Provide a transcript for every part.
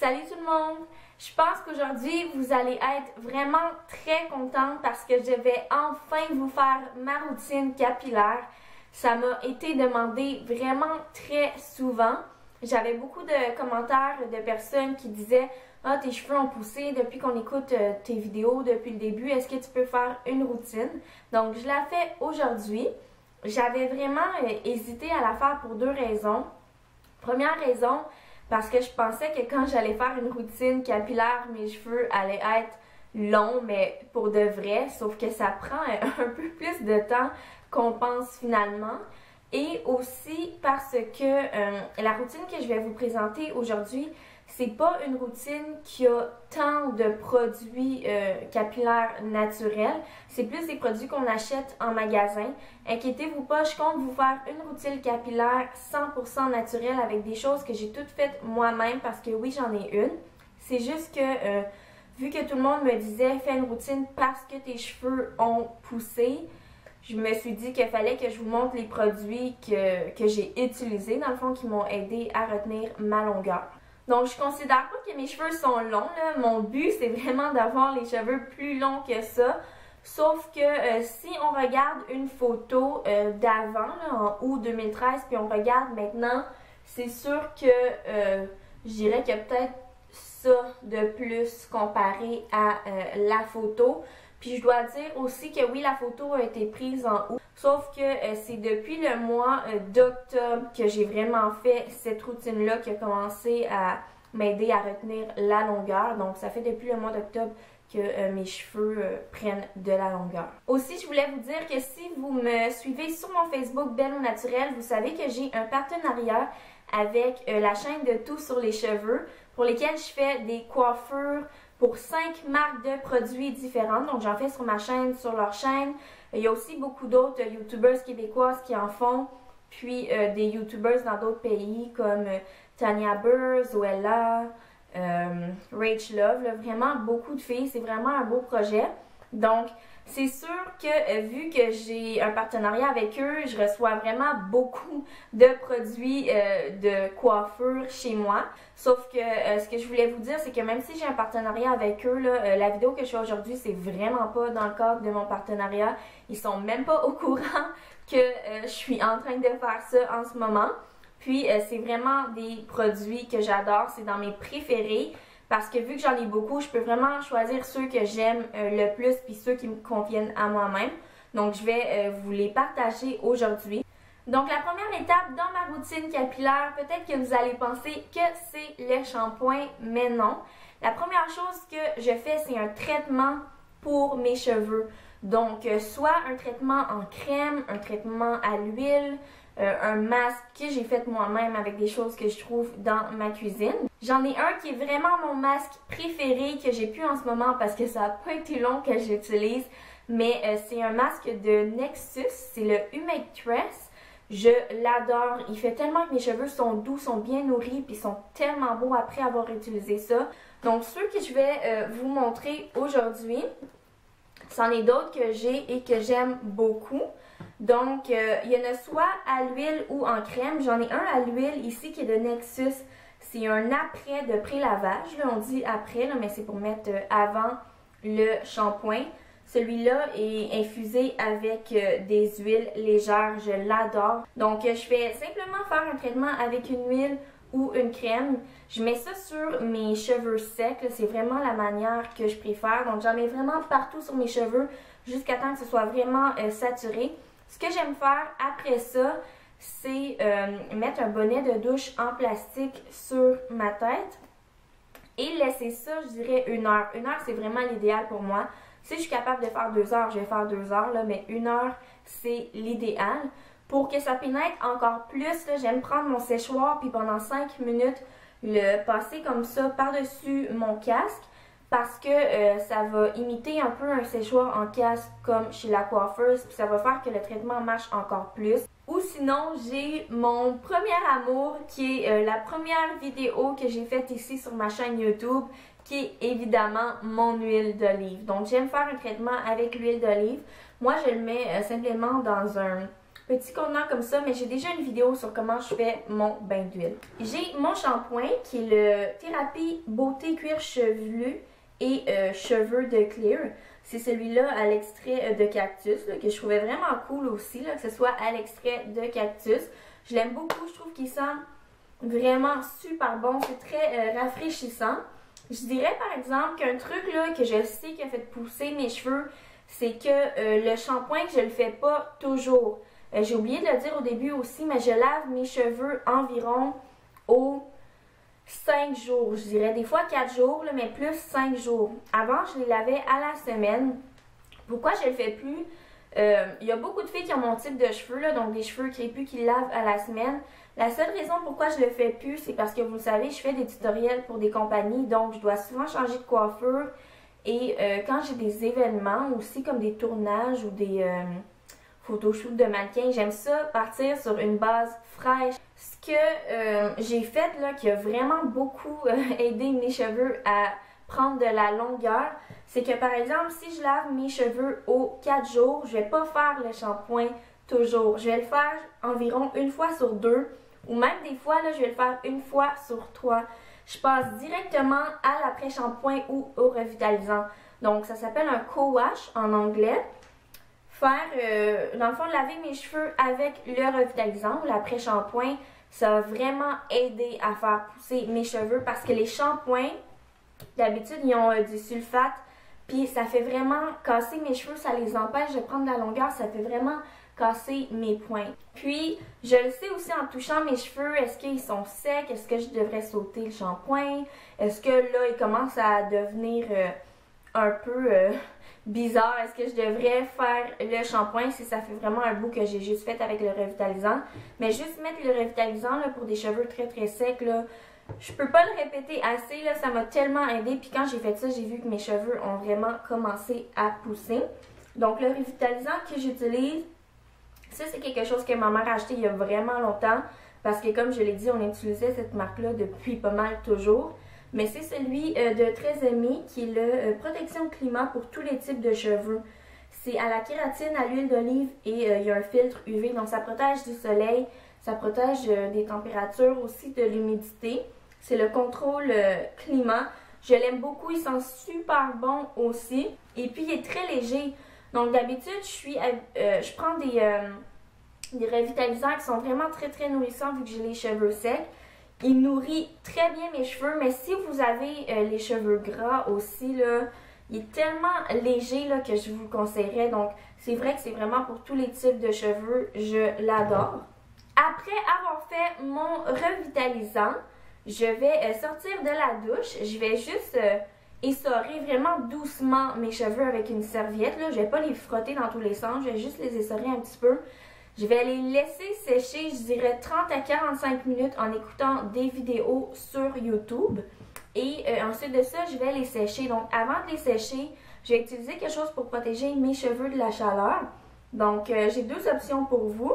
Salut tout le monde! Je pense qu'aujourd'hui, vous allez être vraiment très contente parce que je vais enfin vous faire ma routine capillaire. Ça m'a été demandé vraiment très souvent. J'avais beaucoup de commentaires de personnes qui disaient « Ah, tes cheveux ont poussé depuis qu'on écoute tes vidéos depuis le début. Est-ce que tu peux faire une routine? » Donc, je la fais aujourd'hui. J'avais vraiment hésité à la faire pour deux raisons. Première raison, parce que je pensais que quand j'allais faire une routine capillaire, mes cheveux allaient être longs, mais pour de vrai, sauf que ça prend un peu plus de temps qu'on pense finalement. Et aussi parce que la routine que je vais vous présenter aujourd'hui, c'est pas une routine qui a tant de produits capillaires naturels. C'est plus des produits qu'on achète en magasin. Inquiétez-vous pas, je compte vous faire une routine capillaire 100% naturelle avec des choses que j'ai toutes faites moi-même parce que oui, j'en ai une. C'est juste que vu que tout le monde me disait fais une routine parce que tes cheveux ont poussé, je me suis dit qu'il fallait que je vous montre les produits que j'ai utilisés, dans le fond, qui m'ont aidé à retenir ma longueur. Donc, je considère pas que mes cheveux sont longs, là. Mon but, c'est vraiment d'avoir les cheveux plus longs que ça. Sauf que si on regarde une photo d'avant, en août 2013, puis on regarde maintenant, c'est sûr que je dirais qu'il y a peut-être ça de plus comparé à la photo. Puis je dois dire aussi que oui, la photo a été prise en août, sauf que c'est depuis le mois d'octobre que j'ai vraiment fait cette routine-là qui a commencé à m'aider à retenir la longueur. Donc ça fait depuis le mois d'octobre que mes cheveux prennent de la longueur. Aussi, je voulais vous dire que si vous me suivez sur mon Facebook Belle au Naturel, vous savez que j'ai un partenariat avec la chaîne de Tout sur les cheveux pour lesquels je fais des coiffures pour 5 marques de produits différentes. Donc, j'en fais sur ma chaîne, sur leur chaîne. Il y a aussi beaucoup d'autres YouTubers québécoises qui en font. Puis, des YouTubers dans d'autres pays comme Tanya Burr, Zoella, Rach Love. Là, vraiment beaucoup de filles. C'est vraiment un beau projet. Donc, c'est sûr que vu que j'ai un partenariat avec eux, je reçois vraiment beaucoup de produits de coiffure chez moi. Sauf que ce que je voulais vous dire, c'est que même si j'ai un partenariat avec eux, là, la vidéo que je fais aujourd'hui, c'est vraiment pas dans le cadre de mon partenariat. Ils sont même pas au courant que je suis en train de faire ça en ce moment. Puis c'est vraiment des produits que j'adore, c'est dans mes préférés. Parce que vu que j'en ai beaucoup, je peux vraiment choisir ceux que j'aime le plus puis ceux qui me conviennent à moi-même. Donc, je vais vous les partager aujourd'hui. Donc, la première étape dans ma routine capillaire, peut-être que vous allez penser que c'est le shampoing, mais non. La première chose que je fais, c'est un traitement pour mes cheveux. Donc, soit un traitement en crème, un traitement à l'huile, un masque que j'ai fait moi-même avec des choses que je trouve dans ma cuisine. J'en ai un qui est vraiment mon masque préféré que j'ai plus en ce moment parce que ça n'a pas été long que j'utilise. Mais c'est un masque de Nexus, c'est le Humake Tress. Je l'adore. Il fait tellement que mes cheveux sont doux, sont bien nourris puis sont tellement beaux après avoir utilisé ça. Donc ceux que je vais vous montrer aujourd'hui, c'en est d'autres que j'ai et que j'aime beaucoup. Donc, il y en a soit à l'huile ou en crème. J'en ai un à l'huile ici qui est de Nexus. C'est un après de pré-lavage. On dit après, là, mais c'est pour mettre avant le shampoing. Celui-là est infusé avec des huiles légères. Je l'adore. Donc, je fais simplement faire un traitement avec une huile ou une crème. Je mets ça sur mes cheveux secs. C'est vraiment la manière que je préfère. Donc, j'en mets vraiment partout sur mes cheveux jusqu'à temps que ce soit vraiment saturé. Ce que j'aime faire après ça, c'est mettre un bonnet de douche en plastique sur ma tête et laisser ça, je dirais, 1 heure. 1 heure, c'est vraiment l'idéal pour moi. Si je suis capable de faire 2 heures, je vais faire 2 heures, là, mais 1 heure, c'est l'idéal. Pour que ça pénètre encore plus, j'aime prendre mon séchoir puis pendant 5 minutes, le passer comme ça par-dessus mon casque. Parce que ça va imiter un peu un séchoir en casque comme chez la coiffeuse. Puis ça va faire que le traitement marche encore plus. Ou sinon, j'ai mon premier amour qui est la première vidéo que j'ai faite ici sur ma chaîne YouTube. Qui est évidemment mon huile d'olive. Donc j'aime faire un traitement avec l'huile d'olive. Moi je le mets simplement dans un petit contenant comme ça, mais j'ai déjà une vidéo sur comment je fais mon bain d'huile. J'ai mon shampoing qui est le Thérapie Beauté Cuir Chevelu et Cheveux de Clear. C'est celui-là à l'extrait de cactus, là, que je trouvais vraiment cool aussi, là, que ce soit à l'extrait de cactus. Je l'aime beaucoup, je trouve qu'il sent vraiment super bon, c'est très rafraîchissant. Je dirais par exemple qu'un truc là, que je sais qui a fait pousser mes cheveux, c'est que le shampoing, je le fais pas toujours. J'ai oublié de le dire au début aussi, mais je lave mes cheveux environ aux 5 jours, je dirais. Des fois 4 jours, là, mais plus 5 jours. Avant, je les lavais à la semaine. Pourquoi je le fais plus? Il y a beaucoup de filles qui ont mon type de cheveux, là, donc des cheveux crépus qui lavent à la semaine. La seule raison pourquoi je le fais plus, c'est parce que vous le savez, je fais des tutoriels pour des compagnies, donc je dois souvent changer de coiffure. Et quand j'ai des événements aussi, comme des tournages ou des photoshoots de mannequins, j'aime ça partir sur une base fraîche. Ce que j'ai fait là, qui a vraiment beaucoup aidé mes cheveux à prendre de la longueur, c'est que par exemple, si je lave mes cheveux aux 4 jours, je vais pas faire le shampoing toujours. Je vais le faire environ une fois sur 2, ou même des fois, là, je vais le faire une fois sur 3. Je passe directement à l'après-shampoing ou au revitalisant. Donc, ça s'appelle un co-wash en anglais. Dans le fond, laver mes cheveux avec le revitalisant ou l'après-shampoing, ça va vraiment aider à faire pousser mes cheveux parce que les shampoings, d'habitude, ils ont du sulfate, puis ça fait vraiment casser mes cheveux, ça les empêche de prendre de la longueur, ça fait vraiment casser mes pointes. Puis, je le sais aussi en touchant mes cheveux, est-ce qu'ils sont secs, est-ce que je devrais sauter le shampoing, est-ce que là, ils commencent à devenir un peu bizarre, est-ce que je devrais faire le shampoing si ça fait vraiment un bout que j'ai juste fait avec le revitalisant. Mais juste mettre le revitalisant là, pour des cheveux très très secs, là, je peux pas le répéter assez, là, ça m'a tellement aidé. Puis quand j'ai fait ça, j'ai vu que mes cheveux ont vraiment commencé à pousser. Donc le revitalisant que j'utilise, ça c'est quelque chose que ma mère a acheté il y a vraiment longtemps. Parce que comme je l'ai dit, on utilisait cette marque-là depuis pas mal toujours. Mais c'est celui de Tresemme qui est le protection climat pour tous les types de cheveux. C'est à la kératine, à l'huile d'olive et il y a un filtre UV. Donc ça protège du soleil, ça protège des températures, aussi de l'humidité. C'est le contrôle climat. Je l'aime beaucoup, il sent super bon aussi. Et puis il est très léger. Donc d'habitude, je prends des revitalisants qui sont vraiment très très nourrissants vu que j'ai les cheveux secs. Il nourrit très bien mes cheveux, mais si vous avez les cheveux gras aussi, là, il est tellement léger là, que je vous le conseillerais. Donc, c'est vrai que c'est vraiment pour tous les types de cheveux. Je l'adore. Après avoir fait mon revitalisant, je vais sortir de la douche. Je vais juste essorer vraiment doucement mes cheveux avec une serviette. Là. Je ne vais pas les frotter dans tous les sens. Je vais juste les essorer un petit peu. Je vais les laisser sécher, je dirais 30 à 45 minutes en écoutant des vidéos sur YouTube. Et ensuite de ça, je vais les sécher. Donc avant de les sécher, je vais utiliser quelque chose pour protéger mes cheveux de la chaleur. Donc j'ai deux options pour vous.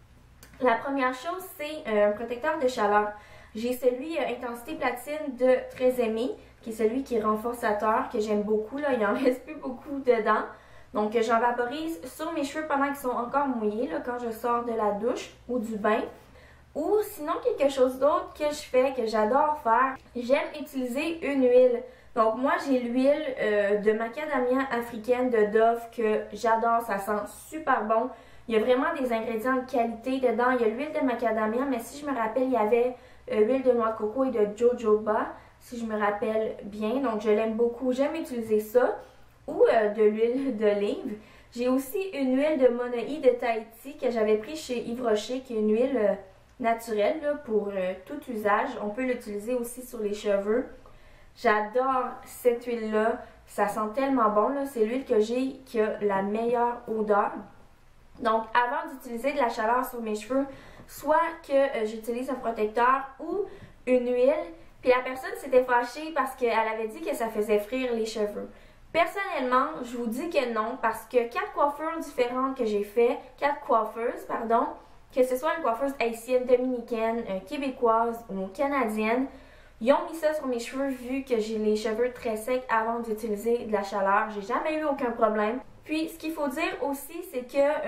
La première chose, c'est un protecteur de chaleur. J'ai celui Intensité Platine de Tresemme, qui est celui qui est renforçateur, que j'aime beaucoup. Là, il n'en reste plus beaucoup dedans. Donc, j'en vaporise sur mes cheveux pendant qu'ils sont encore mouillés, là, quand je sors de la douche ou du bain. Ou sinon, quelque chose d'autre que je fais, que j'adore faire, j'aime utiliser une huile. Donc, moi, j'ai l'huile de macadamia africaine de Dove que j'adore, ça sent super bon. Il y a vraiment des ingrédients de qualité dedans. Il y a l'huile de macadamia, mais si je me rappelle, il y avait l'huile de noix de coco et de jojoba, si je me rappelle bien. Donc, je l'aime beaucoup. J'aime utiliser ça. Ou de l'huile d'olive. J'ai aussi une huile de monoï de Tahiti que j'avais pris chez Yves Rocher, qui est une huile naturelle là, pour tout usage. On peut l'utiliser aussi sur les cheveux. J'adore cette huile-là. Ça sent tellement bon. C'est l'huile que j'ai qui a la meilleure odeur. Donc, avant d'utiliser de la chaleur sur mes cheveux, soit que j'utilise un protecteur ou une huile. Puis la personne s'était fâchée parce qu'elle avait dit que ça faisait frire les cheveux. Personnellement, je vous dis que non, parce que 4 coiffures différentes que j'ai fait, 4 coiffeuses, pardon, que ce soit une coiffeuse haïtienne, dominicaine, québécoise ou canadienne, ils ont mis ça sur mes cheveux vu que j'ai les cheveux très secs avant d'utiliser de la chaleur. J'ai jamais eu aucun problème. Puis, ce qu'il faut dire aussi, c'est que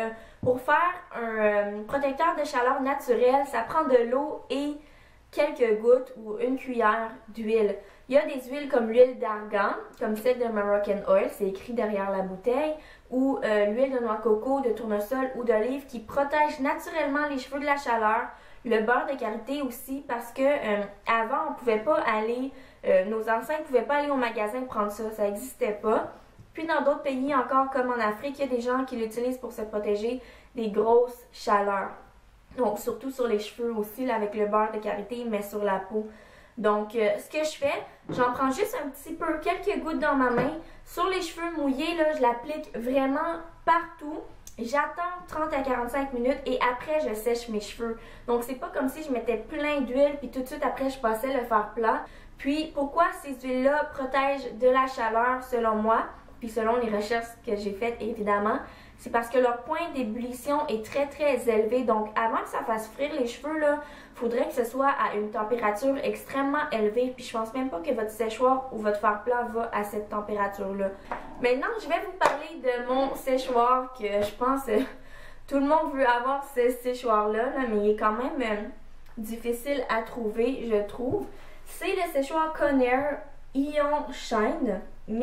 Pour faire un protecteur de chaleur naturel, ça prend de l'eau et quelques gouttes ou une cuillère d'huile. Il y a des huiles comme l'huile d'argan, comme celle de Moroccan Oil, c'est écrit derrière la bouteille, ou l'huile de noix de coco, de tournesol ou d'olive qui protègent naturellement les cheveux de la chaleur. Le beurre de karité aussi, parce que avant on pouvait pas aller, nos ancêtres ne pouvaient pas aller au magasin prendre ça, ça n'existait pas. Puis dans d'autres pays encore, comme en Afrique, il y a des gens qui l'utilisent pour se protéger des grosses chaleurs. Donc surtout sur les cheveux aussi, là, avec le beurre de karité, mais sur la peau. Donc ce que je fais, j'en prends juste un petit peu, quelques gouttes dans ma main. Sur les cheveux mouillés, là, je l'applique vraiment partout. J'attends 30 à 45 minutes et après je sèche mes cheveux. Donc c'est pas comme si je mettais plein d'huile puis tout de suite après je passais le fer plat. Puis pourquoi ces huiles-là protègent de la chaleur selon moi, puis selon les recherches que j'ai faites évidemment, c'est parce que leur point d'ébullition est très élevé. Donc avant que ça fasse frire les cheveux, là, faudrait que ce soit à une température extrêmement élevée. Puis je pense même pas que votre séchoir ou votre fer plat va à cette température-là. Maintenant, je vais vous parler de mon séchoir que je pense tout le monde veut avoir ce séchoir-là, mais il est quand même difficile à trouver, je trouve. C'est le séchoir Conair Ion Shine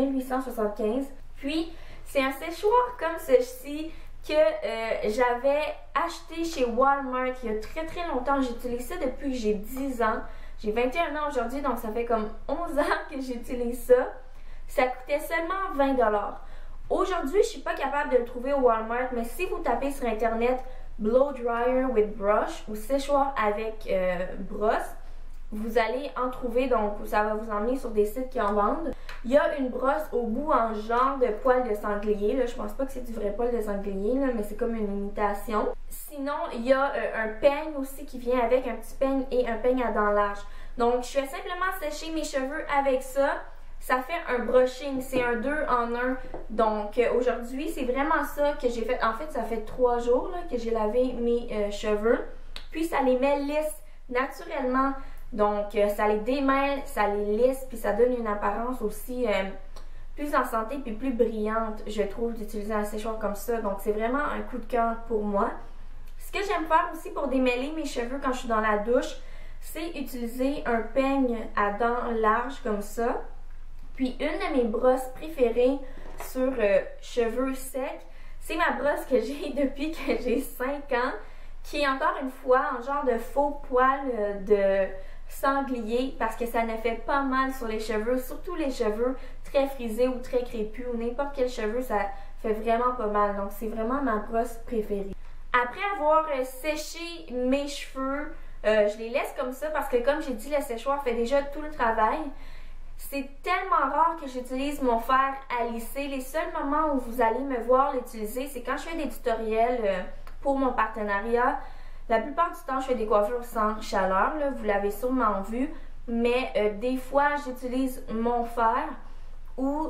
1875. Puis, c'est un séchoir comme ceci que j'avais acheté chez Walmart il y a très longtemps. J'utilise ça depuis que j'ai 10 ans. J'ai 21 ans aujourd'hui, donc ça fait comme 11 ans que j'utilise ça. Ça coûtait seulement 20 $. Aujourd'hui, je suis pas capable de le trouver au Walmart, mais si vous tapez sur internet Blow Dryer with Brush ou séchoir avec brosse, vous allez en trouver, donc ça va vous emmener sur des sites qui en vendent. Il y a une brosse au bout en genre de poil de sanglier. Là, je pense pas que c'est du vrai poil de sanglier, là, mais c'est comme une imitation. Sinon, il y a un peigne aussi qui vient avec, un petit peigne et un peigne à dents larges. Donc, je fais simplement sécher mes cheveux avec ça. Ça fait un brushing, c'est un 2 en 1. Donc, aujourd'hui, c'est vraiment ça que j'ai fait. En fait, ça fait 3 jours là, que j'ai lavé mes cheveux. Puis, ça les met lisses naturellement. Donc, ça les démêle, ça les lisse, puis ça donne une apparence aussi plus en santé puis plus brillante, je trouve, d'utiliser un séchoir comme ça. Donc, c'est vraiment un coup de cœur pour moi. Ce que j'aime faire aussi pour démêler mes cheveux quand je suis dans la douche, c'est utiliser un peigne à dents larges comme ça. Puis, une de mes brosses préférées sur cheveux secs, c'est ma brosse que j'ai depuis que j'ai 5 ans, qui est encore une fois en genre de faux poil de sanglier parce que ça ne fait pas mal sur les cheveux, surtout les cheveux très frisés ou très crépus ou n'importe quel cheveu, ça fait vraiment pas mal. Donc c'est vraiment ma brosse préférée. Après avoir séché mes cheveux, je les laisse comme ça parce que comme j'ai dit, le séchoir fait déjà tout le travail. C'est tellement rare que j'utilise mon fer à lisser. Les seuls moments où vous allez me voir l'utiliser, c'est quand je fais des tutoriels pour mon partenariat. La plupart du temps, je fais des coiffures sans chaleur, là, vous l'avez sûrement vu, mais des fois, j'utilise mon fer ou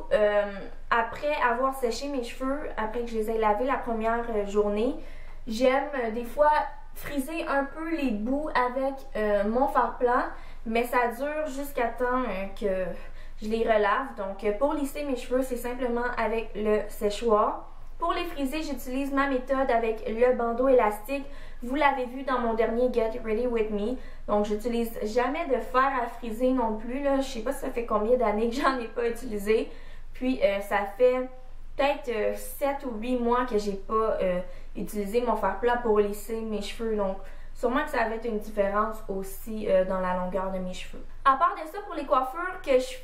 après avoir séché mes cheveux, après que je les ai lavés la première journée, j'aime des fois friser un peu les bouts avec mon fer plat, mais ça dure jusqu'à temps que je les relave. Donc, pour lisser mes cheveux, c'est simplement avec le séchoir. Pour les friser, j'utilise ma méthode avec le bandeau élastique. Vous l'avez vu dans mon dernier Get Ready With Me. Donc, j'utilise jamais de fer à friser non plus. Là. Je sais pas si ça fait combien d'années que j'en ai pas utilisé. Puis, ça fait peut-être 7 ou 8 mois que j'ai pas utilisé mon fer plat pour lisser mes cheveux. Donc, sûrement que ça va être une différence aussi dans la longueur de mes cheveux. À part de ça, pour les coiffures que je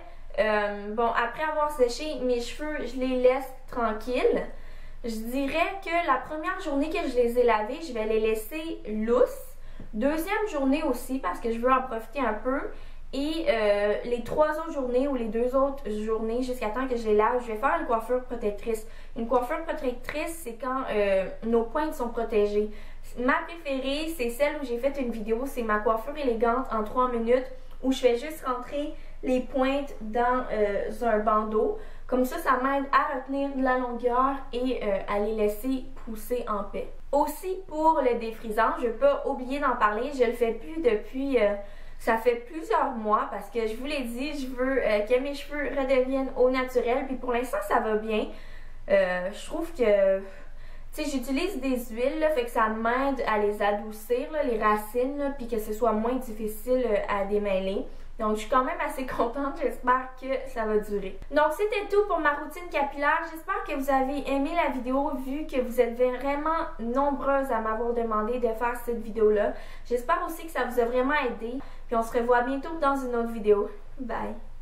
fais, bon, après avoir séché mes cheveux, je les laisse tranquilles. Je dirais que la première journée que je les ai lavés, je vais les laisser lousses. Deuxième journée aussi, parce que je veux en profiter un peu. Et les 3 autres journées ou les 2 autres journées, jusqu'à temps que je les lave, je vais faire une coiffure protectrice. Une coiffure protectrice, c'est quand nos pointes sont protégées. Ma préférée, c'est celle où j'ai fait une vidéo, c'est ma coiffure élégante en 3 minutes, où je fais juste rentrer les pointes dans un bandeau. Comme ça, ça m'aide à retenir de la longueur et à les laisser pousser en paix. Aussi, pour le défrisant, je ne vais pas oublier d'en parler. Je le fais plus depuis, ça fait plusieurs mois parce que je vous l'ai dit, je veux que mes cheveux redeviennent au naturel. Puis pour l'instant, ça va bien. Je trouve que, tu Tu sais, j'utilise des huiles, là, fait que ça m'aide à les adoucir, là, les racines, là, puis que ce soit moins difficile à démêler. Donc, je suis quand même assez contente. J'espère que ça va durer. Donc, c'était tout pour ma routine capillaire. J'espère que vous avez aimé la vidéo, vu que vous êtes vraiment nombreuses à m'avoir demandé de faire cette vidéo-là. J'espère aussi que ça vous a vraiment aidé. Puis, on se revoit bientôt dans une autre vidéo. Bye!